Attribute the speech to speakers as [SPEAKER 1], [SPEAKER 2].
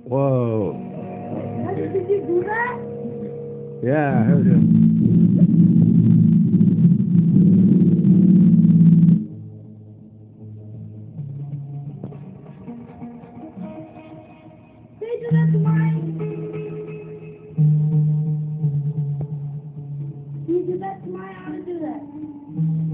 [SPEAKER 1] Whoa.
[SPEAKER 2] Did you do that?
[SPEAKER 1] Yeah, I heard it.
[SPEAKER 2] Can you do that to mine? Can you do that to mine? I want to do that.